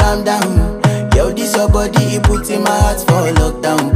calm down. Yo, this your body, it puts in my heart for lockdown.